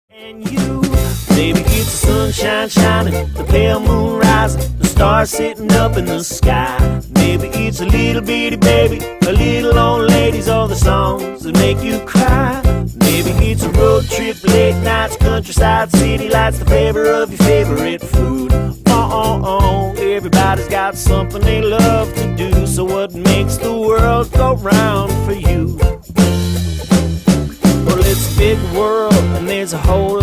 And you, maybe it's the sunshine shining, the pale moon rising, the stars sitting up in the sky. Maybe it's a little bitty baby, a little old ladies, all the songs that make you cry. Maybe it's a road trip, late nights, countryside, city lights, the flavor of your favorite food. Everybody's got something they love to do, so what makes the world go round for you? Well, it's a big world and there's a whole